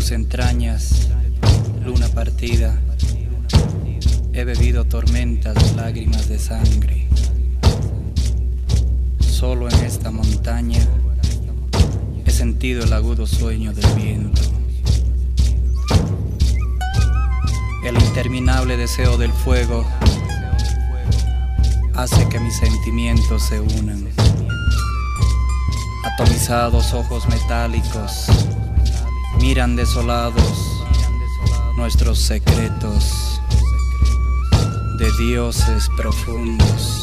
tus entrañas, luna partida, he bebido tormentas de lágrimas de sangre. Solo en esta montaña he sentido el agudo sueño del viento. El interminable deseo del fuego hace que mis sentimientos se unan. Atomizados ojos metálicos miran desolados nuestros secretos de dioses profundos.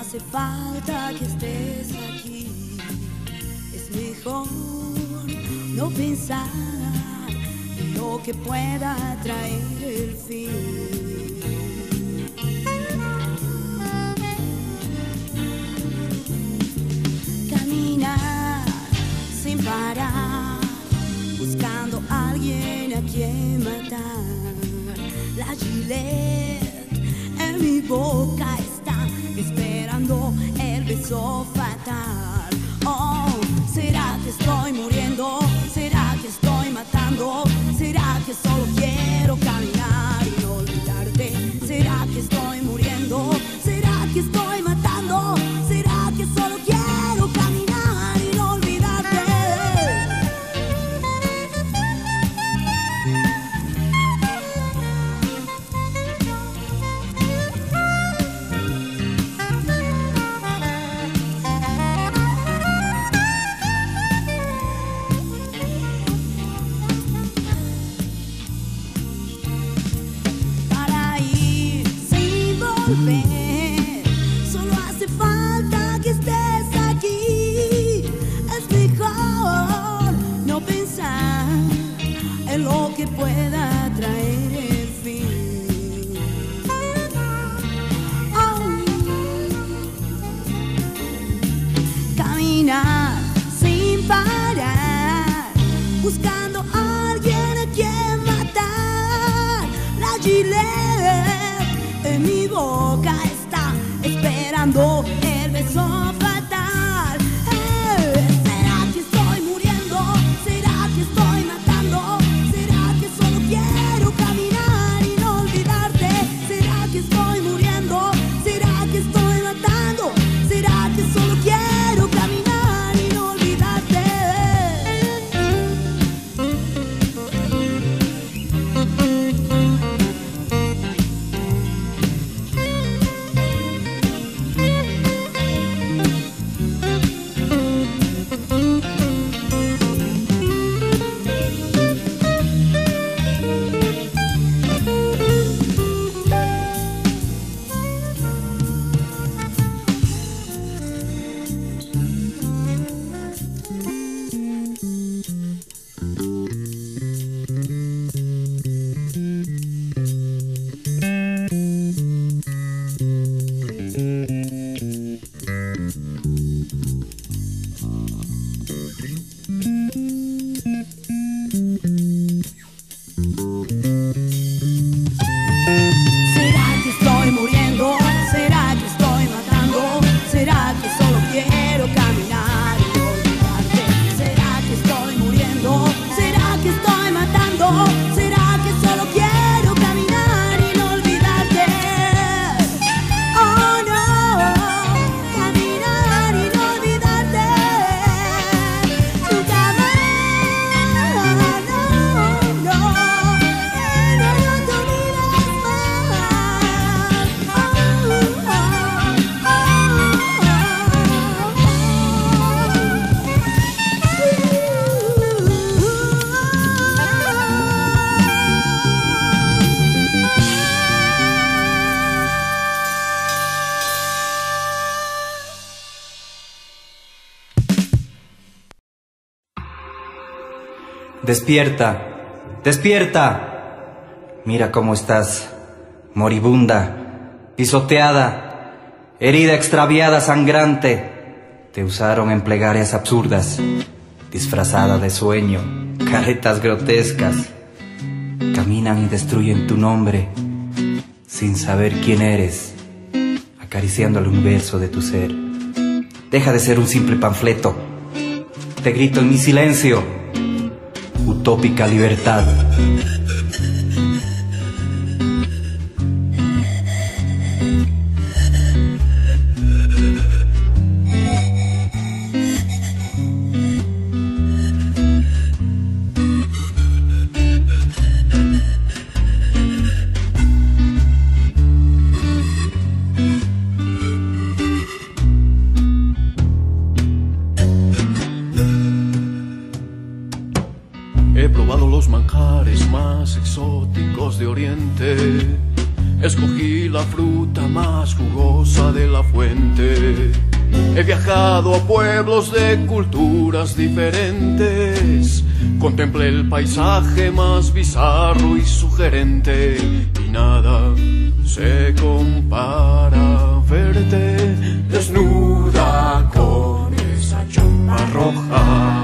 hace falta que estés aquí. Es mejor no pensar en lo que pueda traer el fin. Caminar sin parar, buscando a alguien a quien matar. La Gillette en mi boca está esperando el beso fatal. Oh, ¿será que estoy muriendo? ¿Será que estoy matando? ¿Será que solo quiero caminar y no olvidarte? ¿Será que estoy muriendo? ¿Será que estoy matando? ¿Será que solo quiero caminar y no olvidarte? Solo hace falta que estés aquí. Es mejor no pensar en lo que pueda traer el fin. Oh. Caminar sin parar, buscando a alguien a quien matar. La Gillette en mi boca está esperando el beso fatal. ¿Será que estoy muriendo? ¿Será que estoy matando? ¿Será que solo quiero caminar y no olvidarte? ¿Será que estoy muriendo? ¿Será que estoy matando? ¿Será que solo quiero caminar y no olvidarte? Despierta, despierta. Mira cómo estás, moribunda, pisoteada, herida extraviada, sangrante. Te usaron en plegarias absurdas, disfrazada de sueño, caretas grotescas. Caminan y destruyen tu nombre, sin saber quién eres, acariciando el universo de tu ser. Deja de ser un simple panfleto. Te grito en mi silencio. Utópica libertad. He probado los manjares más exóticos de Oriente, escogí la fruta más jugosa de la fuente. He viajado a pueblos de culturas diferentes, contemplé el paisaje más bizarro y sugerente, y nada se compara a verte desnuda con esa chompa roja.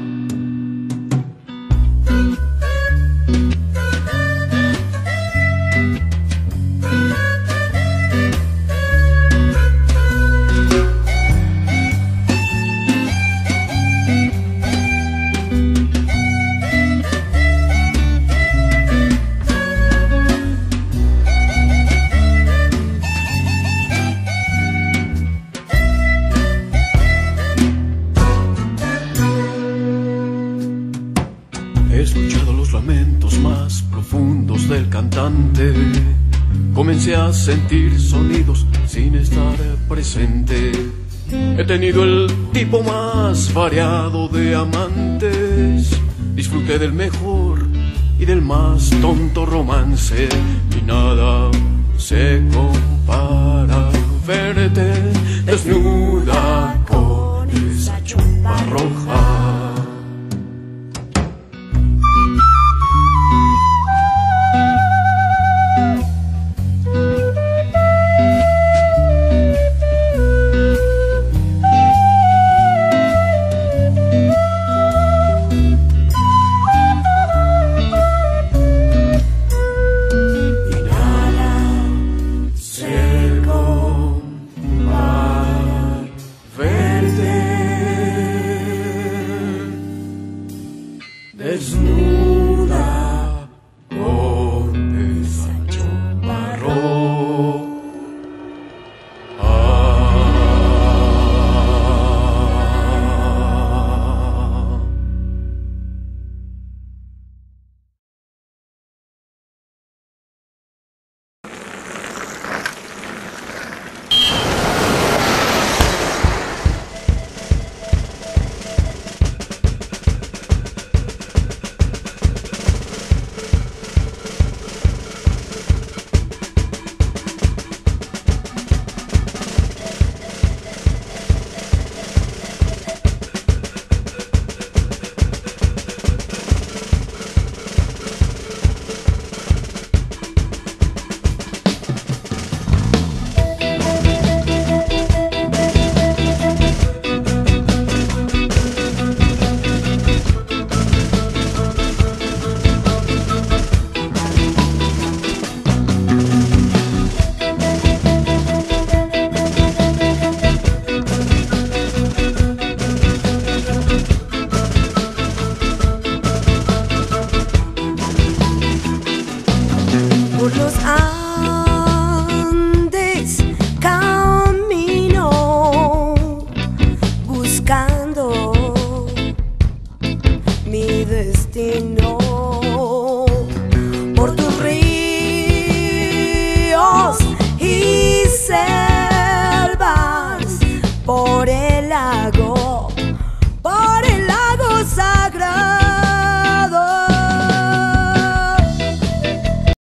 He escuchado los lamentos más profundos del cantante. Comencé a sentir sonidos sin estar presente. He tenido el tipo más variado de amantes. Disfruté del mejor y del más tonto romance. Y nada se compara a verte desnuda con esa chompa roja. Desnuda